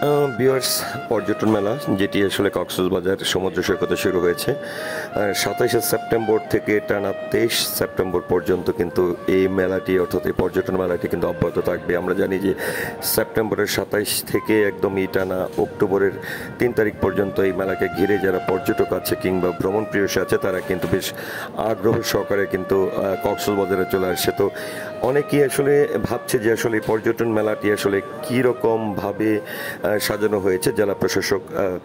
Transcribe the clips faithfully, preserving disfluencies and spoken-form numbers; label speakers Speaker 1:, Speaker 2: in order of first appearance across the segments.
Speaker 1: Viewers, পর্যটন মেলা যেটি আসলে কক্সবাজার সমুদ্র সৈকতে শুরু হয়েছে সাতাইশে সেপ্টেম্বর থেকে টানা তেইশ সেপ্টেম্বর পর্যন্ত কিন্তু এই মেলাটি অর্থাৎ এই পর্যটন মেলাটি কিন্তু অব্যাহত থাকবে। আমরা জানি যে সেপ্টেম্বরের সাতাইশ থেকে একদমই টানা অক্টোবরের তিন তারিখ পর্যন্ত এই মেলাকে ঘিরে যারা পর্যটক আছে কিংবা ভ্রমণ প্রিয়সী আছে তারা কিন্তু বেশ আগ্রহ সহকারে কিন্তু কক্সবাজারে চলে আসছে। তো অনেকেই আসলে ভাবছে যে আসলে এই পর্যটন মেলাটি আসলে কীরকমভাবে সাজানো হয়েছে। জেলা প্রশাসক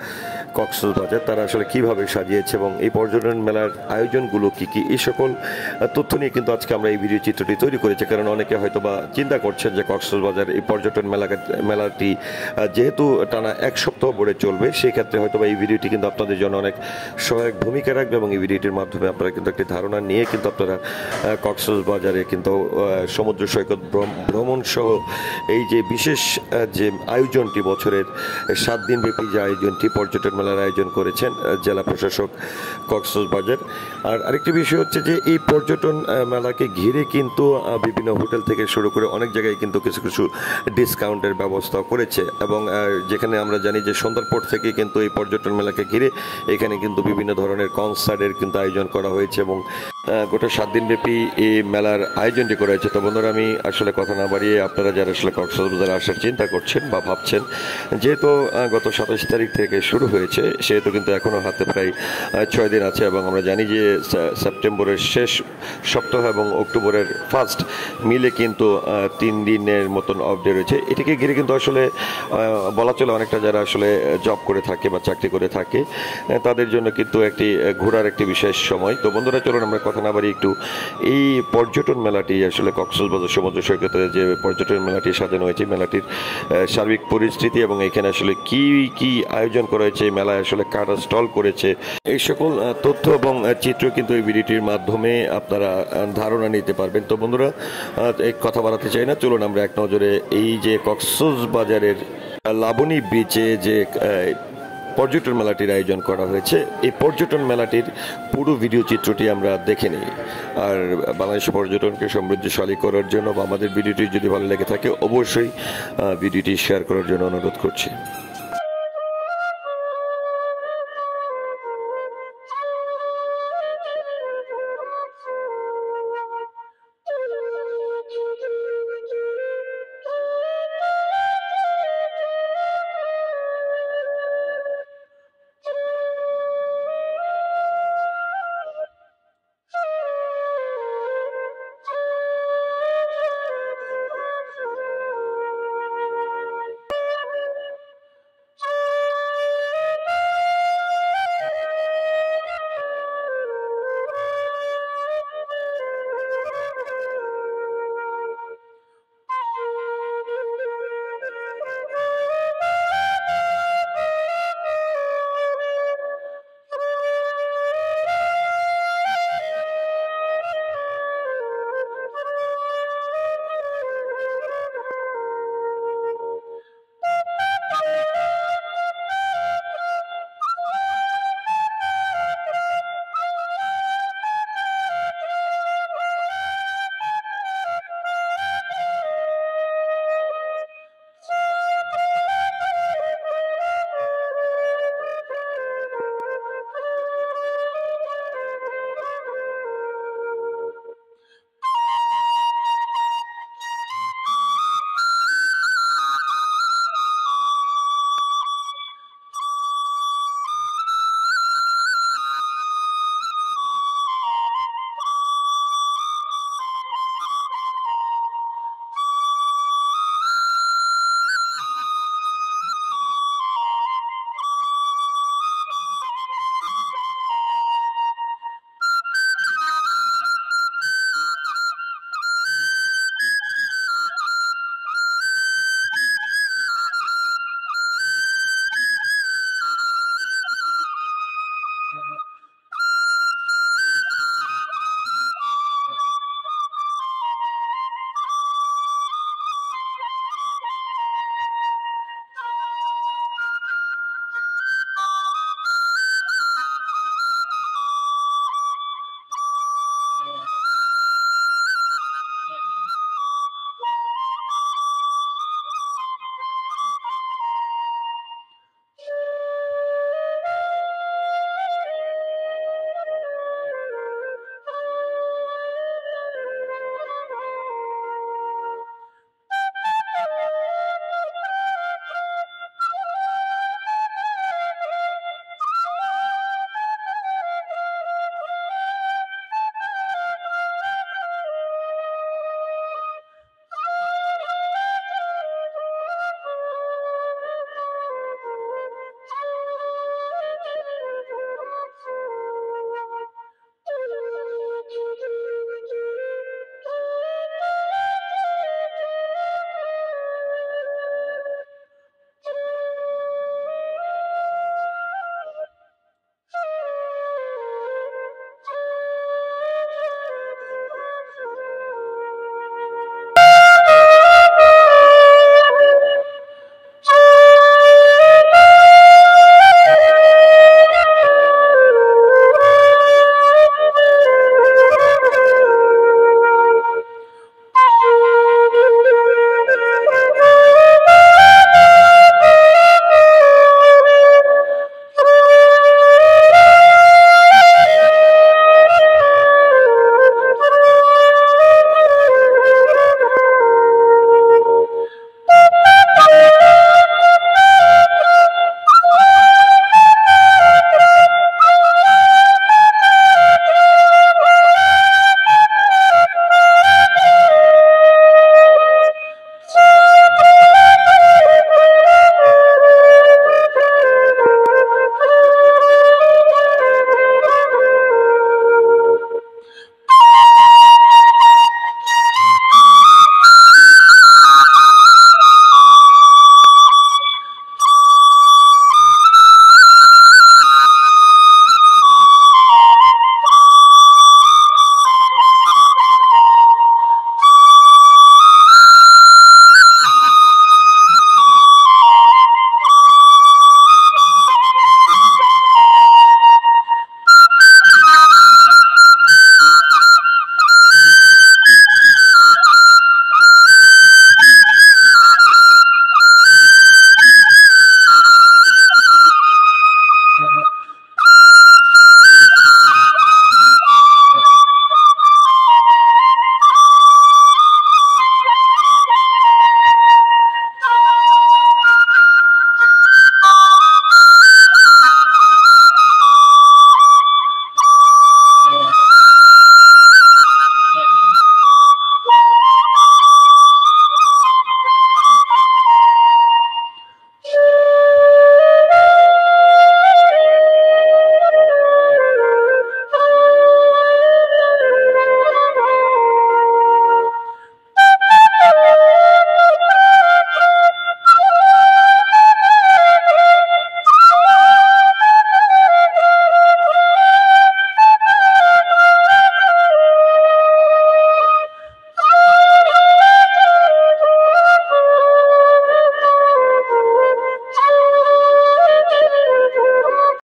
Speaker 1: কক্সবাজার তারা আসলে কিভাবে সাজিয়েছে এবং এই পর্যটন মেলার আয়োজনগুলো কি কি এই সকল তথ্য নিয়ে কিন্তু আজকে আমরা এই ভিডিও চিত্রটি তৈরি করেছি। কারণ অনেকে হয়তো বা চিন্তা করছেন যে কক্সবাজার এই পর্যটন মেলা মেলাটি যেহেতু টানা এক সপ্তাহ পরে চলবে, সেই ক্ষেত্রে হয়তো বা এই ভিডিওটি কিন্তু আপনাদের জন্য অনেক সহায়ক ভূমিকা রাখবে এবং এই ভিডিওটির মাধ্যমে আপনারা কিন্তু একটি ধারণা নিয়ে কিন্তু আপনারা কক্সবাজারে কিন্তু সমুদ্র সৈকত ভ্রমণ সহ এই যে বিশেষ যে আয়োজনটি বছরের সাত দিন ব্যাপী যে আয়োজনটি পর্যটন মেলার আয়োজন করেছেন জেলা প্রশাসক কক্সবাজার। আর আরেকটি বিষয় হচ্ছে যে এই পর্যটন মেলাকে ঘিরে কিন্তু বিভিন্ন হোটেল থেকে শুরু করে অনেক জায়গায় কিন্তু কিছু কিছু ডিসকাউন্টের ব্যবস্থা করেছে এবং যেখানে আমরা জানি যে সন্ধ্যার পর থেকে কিন্তু এই পর্যটন মেলাকে ঘিরে এখানে কিন্তু বিভিন্ন ধরনের কনসার্টের কিন্তু আয়োজন করা হয়েছে এবং গোটা সাত দিন ব্যাপী এই মেলার আয়োজনটি করা হয়েছে। তো বন্ধুরা, আমি আসলে কথা না বাড়িয়ে আপনারা যারা আসলে কক্সবাজারে আসার চিন্তা করছেন বা ভাবছেন, যেহেতু গত সাতাশ তারিখ থেকে শুরু হয়েছে সেহেতু কিন্তু এখনও হাতে প্রায় ছয় দিন আছে এবং আমরা জানি যে সেপ্টেম্বরের শেষ সপ্তাহ এবং অক্টোবরের ফার্স্ট মিলে কিন্তু তিন দিনের মতন অফ ডে রয়েছে। এটিকে ঘিরে কিন্তু আসলে বলা চলে অনেকটা যারা আসলে জব করে থাকে বা চাকরি করে থাকে তাদের জন্য কিন্তু একটি ঘোরার একটি বিশেষ সময়। তো বন্ধুরা, চলুন আমরা কথা না বাড়ি একটু এই পর্যটন মেলাটি আসলে কক্সবাজার সমুদ্র সৈকতে যে পর্যটন মেলাটি সাজানো হয়েছে মেলাটির সার্বিক পরিস্থিতি এবং এখানে আসলে কি কি আয়োজন করা হয়েছে, মেলায় আসলে কারা স্টল করেছে, এই সকল তথ্য এবং চিত্র কিন্তু এই ভিডিওটির মাধ্যমে আপনারা ধারণা নিতে পারবেন। তো বন্ধুরা, এক কথা বাড়াতে চাই না, চলুন আমরা এক নজরে এই যে কক্সবাজারের লাবণী বিচে যে পর্যটন মেলাটির আয়োজন করা হয়েছে এই পর্যটন মেলাটির পুরো ভিডিও চিত্রটি আমরা দেখে নিই। আর বাংলাদেশের পর্যটনকে সমৃদ্ধশালী করার জন্য বা আমাদের ভিডিওটি যদি ভালো লেগে থাকে অবশ্যই ভিডিওটি শেয়ার করার জন্য অনুরোধ করছি।